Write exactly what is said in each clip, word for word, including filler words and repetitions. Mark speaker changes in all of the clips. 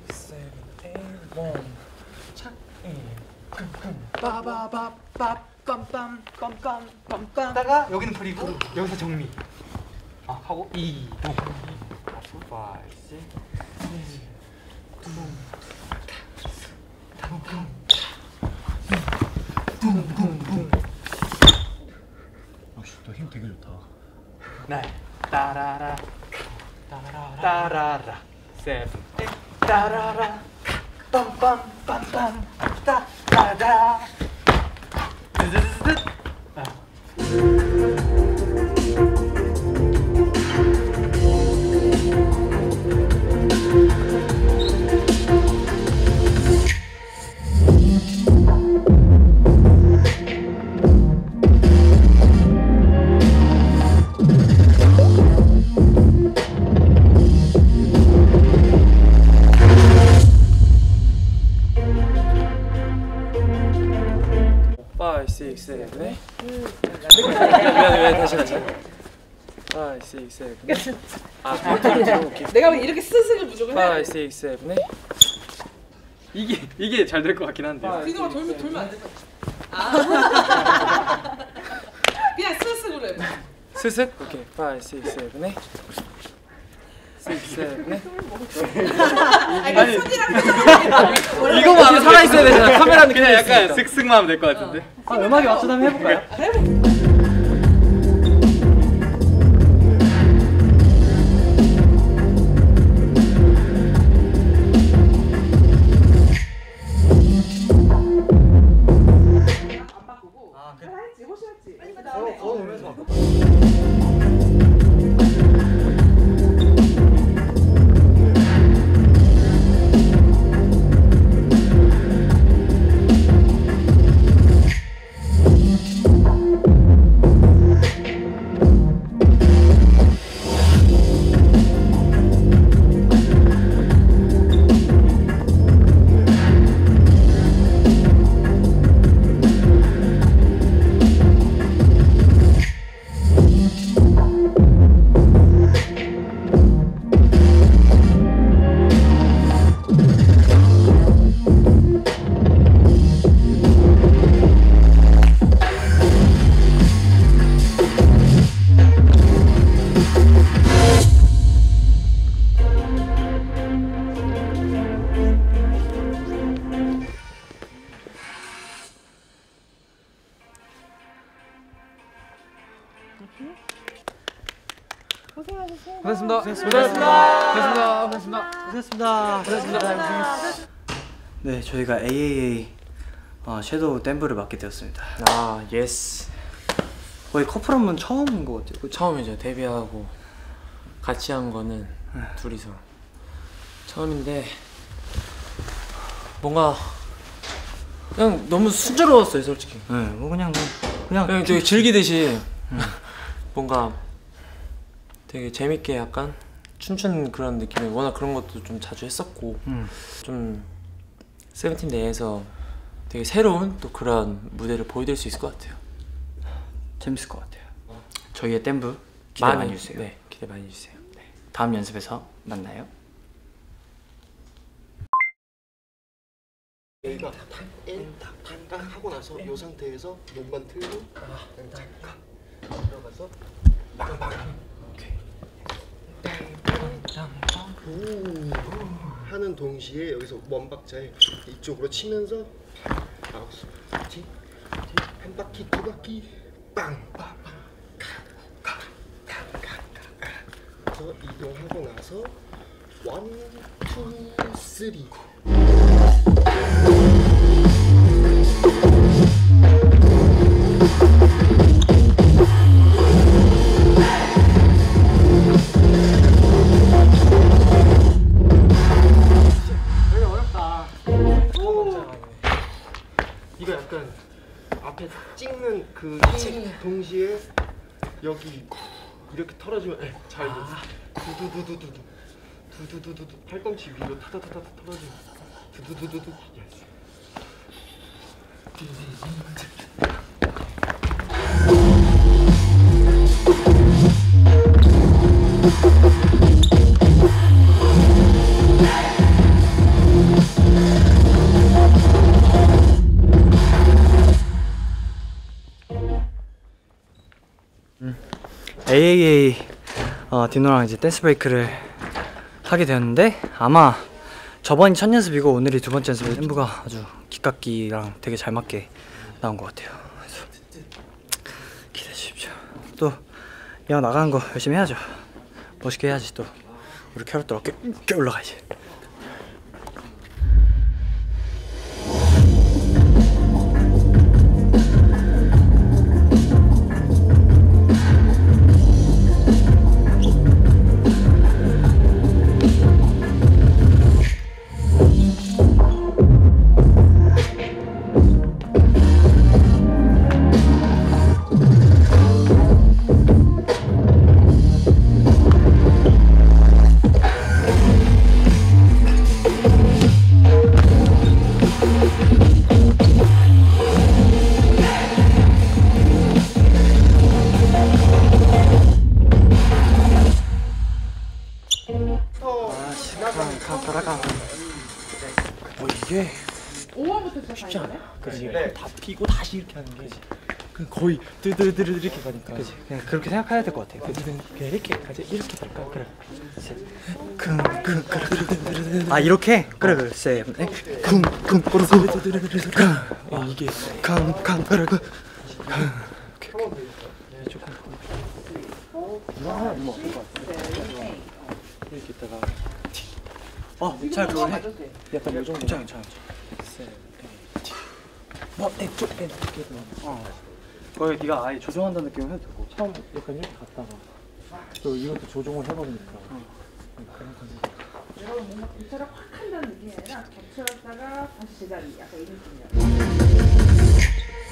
Speaker 1: seven, eight, one. 착, 예. 빠바바바 빰빰 빰빰 빰빰. 다가 여기는 풀이고 여기서 정리. 아 하고 이. five, six, 둥둥둥.
Speaker 2: 역시 너 힘 되게 좋다.
Speaker 1: 네. 따라라 따라라 seven, eight, 따라라 빰빰 빰빰 따라라 드드드드. five, six, seven, eight. 미안해, 미안해, 다시 다시. five, six, seven, eight. 아, 포인트를 들어볼게.
Speaker 3: 내가 왜 이렇게 스스로 무조건 해?
Speaker 1: five, six, seven, eight. 이게 이게 잘 될 것 같긴 한데요.
Speaker 3: 그거만 돌면 돌면 안 돼. 아. 그냥 스스로 해.
Speaker 1: 스슥. 오케이. five, six, seven, eight. six, seven, eight.
Speaker 3: 아니, 손이랑
Speaker 1: 이거만 살아 있어야 되잖아. 카메라는
Speaker 4: 그냥 약간 쓱쓱만 하면 될 것 같은데.
Speaker 1: 아, 음악에 맞춰서 한번 해볼까요?
Speaker 3: 해보. 안 바꾸고. 아, 그래. 했지, 호시했지. 그 다음에.
Speaker 1: 어, 오면서. 고생하셨습니다. 고생했습니다. 고생했습니다. 고생했습니다. 고생했습니다. 고생했습니다.
Speaker 5: 네, 저희가 에이에이에이 어, 섀도우 댄브를 맡게 되었습니다.
Speaker 1: 아, 예스.
Speaker 5: 거의 커플 한번 처음인 것 같아요. 그쵸?
Speaker 1: 처음이죠. 데뷔하고 같이 한 거는 둘이서 처음인데 뭔가 그냥 너무 순조로웠어요, 솔직히.
Speaker 5: 네, 뭐 그냥 뭐 그냥,
Speaker 1: 그냥 되게 즐기듯이 뭔가 되게 재밌게 약간 춤추는 그런 느낌이 워낙 그런 것도 좀 자주 했었고
Speaker 5: 음.
Speaker 1: 좀 세븐틴 내에서 되게 새로운 또 그런 무대를 보여드릴 수 있을 것 같아요.
Speaker 5: 재밌을 것 같아요. 저희의 댄브 기대 많이, 많이 해주세요.
Speaker 1: 네, 기대 많이 해주세요. 네.
Speaker 5: 다음 연습에서 만나요.
Speaker 6: 여기가 탕탕 하고 나서 이 상태에서 몸만 틀고 잠깐 들어가서 빵빵 하는 동시에 여기서 원박자에 이쪽으로 치면서 아웃 그렇지? 한 바퀴 두 바퀴 빵빵빵 그래서 이동하고 나서 원, 투, 쓰리 이거 약간 앞에 찍는 그 동시에 여기 이렇게 털어주면 에, 잘 돼. 두두두두두두 두두두두두 팔꿈치 위로 타다타다 털어주면 두두두두두 예스.
Speaker 5: 에이에이에이 어, 디노랑 이제 댄스 브레이크를 하게 되었는데 아마 저번이 첫 연습이고 오늘이 두 번째 연습인데 템포가 아주 기깎기랑 되게 잘 맞게 나온 것 같아요. 그래서 기대해 주십시오. 또 이왕 나가는 거 열심히 해야죠. 멋있게 해야지. 또 우리 캐럿들 어깨 이렇게 올라가야지.
Speaker 1: 어 이게
Speaker 3: 오월부터
Speaker 1: 쉽지 않아. 그지.
Speaker 6: 네.
Speaker 1: 다 피고 다시 이렇게 하는 게 그 거의 드드드드 이렇게 가니까.
Speaker 5: 그치. 그냥 그렇게 생각해야 될 것 같아.
Speaker 1: 그지. 그냥 이렇게 가지. 이렇게 갈까? 그래.
Speaker 5: 아 이렇게? 그래 그래. 세. 쿵쿵 꼬르고.
Speaker 1: 아 이게
Speaker 5: 캉캉 꼬르고.
Speaker 1: 이렇게 있다가
Speaker 5: 어, 잘 그걸 해.
Speaker 1: 약간 요 정도.
Speaker 5: 괜찮아 괜찮아.
Speaker 1: 뭐 에쪽 에 이렇게
Speaker 5: 어. 거의 네가 아예 조정한다는 느낌을 해도 되고.
Speaker 1: 처음 약간 이렇게 갔다가 또 이것도 조종을 해버리니까. 그런感じ.
Speaker 3: 여러분 뭔가 교차를 확 한다는 느낌이 아니라 겹쳐졌다가 다시 제자리 약간 이런 느낌이야.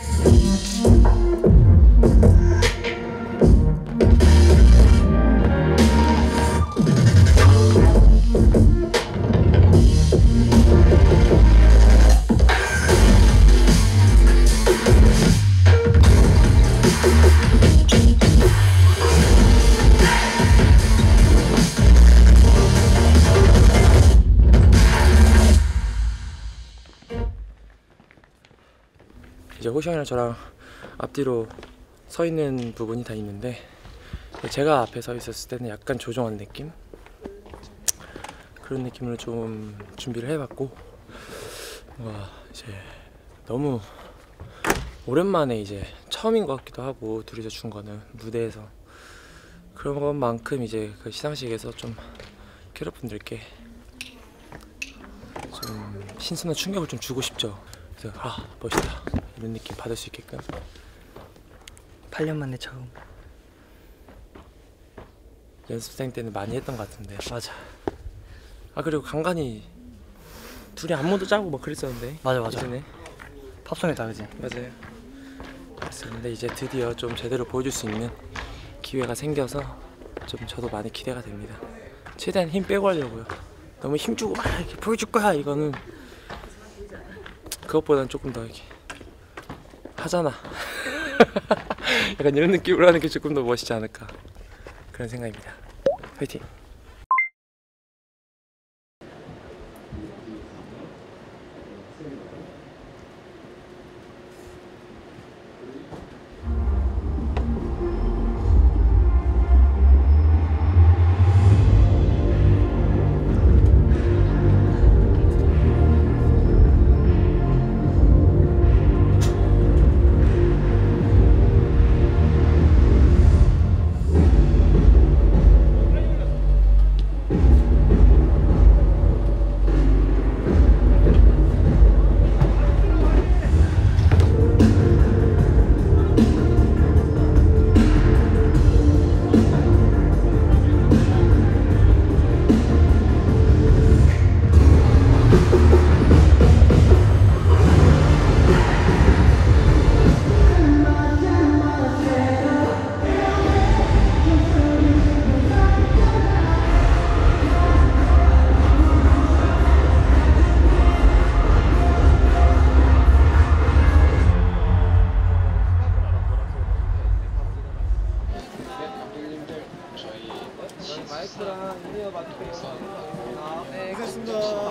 Speaker 1: 이제 호시 형이랑 저랑 앞뒤로 서 있는 부분이 다 있는데 제가 앞에 서 있었을 때는 약간 조종한 느낌? 그런 느낌으로 좀 준비를 해봤고 와 이제 너무 오랜만에 이제 처음인 것 같기도 하고 둘이서 준 거는 무대에서 그런 것만큼 이제 그 시상식에서 좀 캐럿분들께 좀 신선한 충격을 좀 주고 싶죠. 그래서 아 멋있다 이런 느낌 받을 수 있게끔.
Speaker 5: 팔 년 만에 처음.
Speaker 1: 연습생 때는 많이 했던 것 같은데.
Speaker 5: 맞아.
Speaker 1: 아 그리고 간간히 둘이 안무도 짜고 막 그랬었는데.
Speaker 5: 맞아 맞아.
Speaker 1: 예전에.
Speaker 5: 팝송이다 그지?
Speaker 1: 맞아요. 그랬었는데 이제 드디어 좀 제대로 보여줄 수 있는 기회가 생겨서 좀 저도 많이 기대가 됩니다. 최대한 힘 빼고 하려고요. 너무 힘주고 막 이렇게 보여줄 거야 이거는 그것보다는 조금 더 이렇게 하잖아. 약간 이런 느낌으로 하는 게 조금 더 멋있지 않을까 그런 생각입니다. 화이팅!
Speaker 6: 네, 그렇습니다.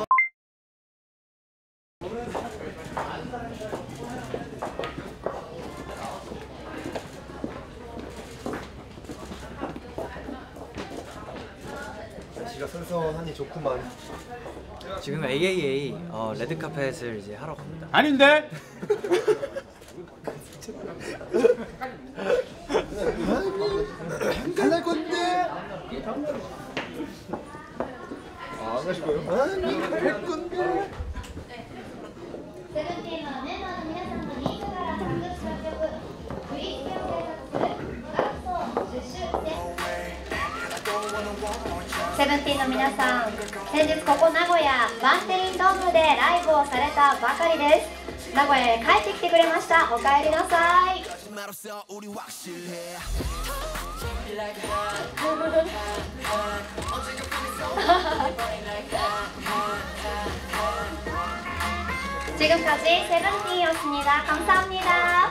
Speaker 6: 날씨가 선선하니 좋구만.
Speaker 5: 지금 에이에이에이 어, 레드카펫을 이제 하러 갑니다.
Speaker 4: 아닌데?
Speaker 6: 갈날 건데. 아, 안 가실 거예요? 아니, 갈 건데.
Speaker 2: セブンティーンのメンバーの皆さんのニートから作詞作曲フリースケを制作する学奏じゅっしゅですセブンティーンの皆さん、先日ここ名古屋バンテリンドームでライブをされたばかりです。名古屋へ帰ってきてくれました。お帰りなさい。지금까지 세븐틴이었습니다. 감사합니다.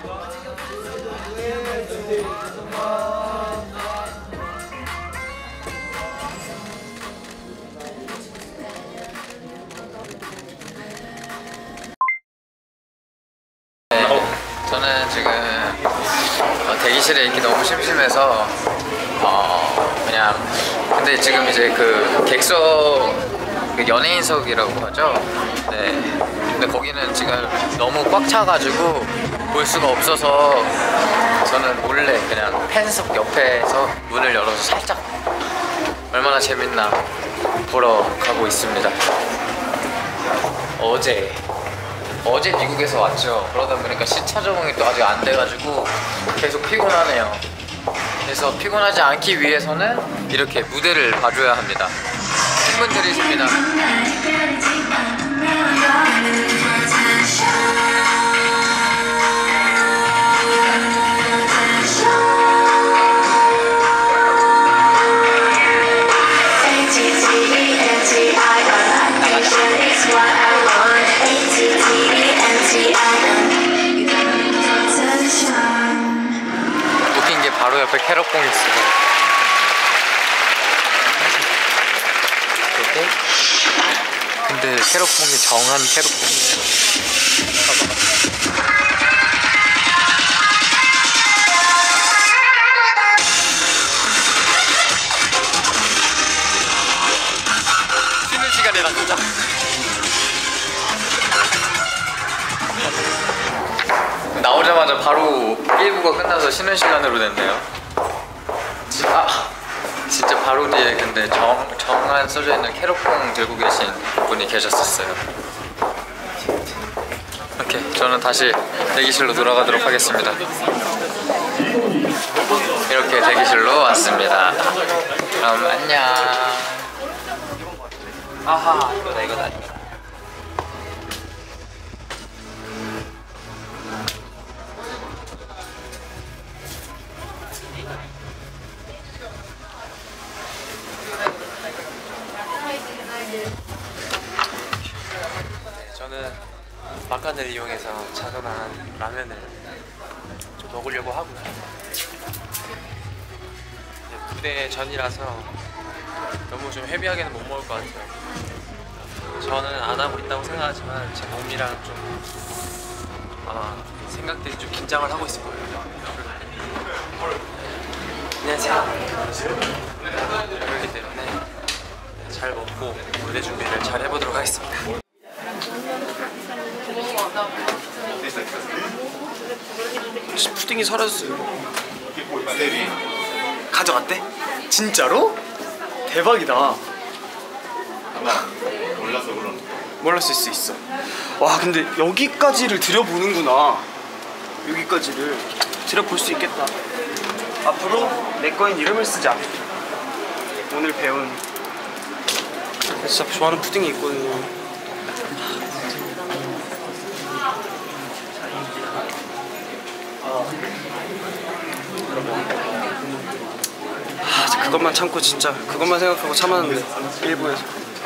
Speaker 7: 네, 저는 지금 어, 대기실에 있기 너무 심심해서 어, 그냥 근데 지금 이제 그 객석 그 연예인석이라고 하죠. 네. 근데 거기는 지금 너무 꽉 차가지고 볼 수가 없어서 저는 몰래 그냥 팬석 옆에서 문을 열어서 살짝 얼마나 재밌나 보러 가고 있습니다. 어제 어제 미국에서 왔죠. 그러다 보니까 시차 적응이 또 아직 안 돼가지고 계속 피곤하네요. 그래서 피곤하지 않기 위해서는 이렇게 무대를 봐줘야 합니다. 힘은 들이십니다. 웃긴 게 바로 옆에 캐럿봉이 있어요. 근데 캐럿봉이 정한 캐럿봉이에요. 쉬는 시간이라 진짜. 나오자마자 바로 일 부가 끝나서 쉬는 시간으로 됐네요. 아, 진짜 바로 뒤에 근데 정, 정한 써져있는 캐럿봉 들고 계신 분이 계셨었어요. 오케이, 저는 다시 대기실로 돌아가도록 하겠습니다. 이렇게 대기실로 왔습니다. 그럼 안녕. 아하, 이거다 이거다 이거다.
Speaker 1: 저는 막간을 이용해서 자전한 라면을 좀 먹으려고 하고요. 무대 전이라서 너무 좀 헤비하게는 못 먹을 것 같아요. 저는 안 하고 있다고 생각하지만 제 몸이랑 좀 아마 생각들이 좀 긴장을 하고 있을 거예요. 안녕하세요. 그렇기 때문에 잘 먹고 무대 준비를 잘 해보도록 하겠습니다. 푸딩이 사라졌어요. 가져갔대? 진짜로? 대박이다.
Speaker 4: 몰랐어 그럼.
Speaker 1: 몰랐을 수 있어. 와, 근데 여기까지를 들여보는구나. 여기까지를 들여볼 수 있겠다. 앞으로 내 거인 이름을 쓰자. 오늘 배운 진짜 좋아하는 푸딩이 있거든요. 아, 그것만 참고 진짜 그것만 생각하고 참았는데 일부에서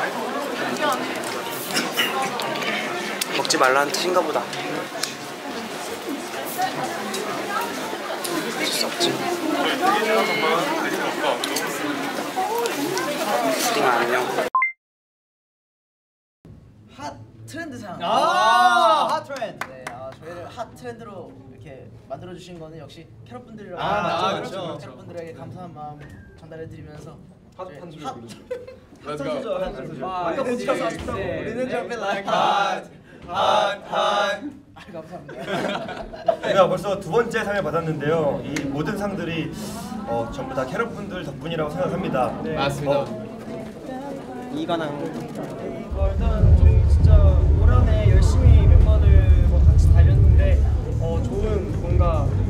Speaker 1: 먹지 말라는 뜻인가 보다. 어쩔 수 없지. 푸딩 안녕.
Speaker 8: 핫 트렌드상.
Speaker 6: 아,
Speaker 8: 핫 트렌드. 네, 아, 저희를 핫 트렌드로 이렇게 만들어 주신 거는 역시 캐럿분들이라고.
Speaker 6: 아,
Speaker 8: 맞죠?
Speaker 6: 그렇죠, 그렇죠.
Speaker 8: 캐럿분들에게 감사한 마음 전달해 드리면서
Speaker 6: 핫한 소절 부르죠.
Speaker 8: 한 소절 한 소절.
Speaker 6: 아까 못 찾아서 아쉽다고.
Speaker 8: 우리는 jumping like hot, hot, hot. 아 감사합니다.
Speaker 9: 제가 벌써 두 번째 상을 받았는데요. 이 모든 상들이 어, 전부 다 캐럿 분들 덕분이라고 생각합니다.
Speaker 4: 네. 맞습니다.
Speaker 9: 어,
Speaker 10: 이관왕 이거 일단 저희 진짜 올 한해 열심히 멤버들과 같이 달렸는데 어, 좋은 뭔가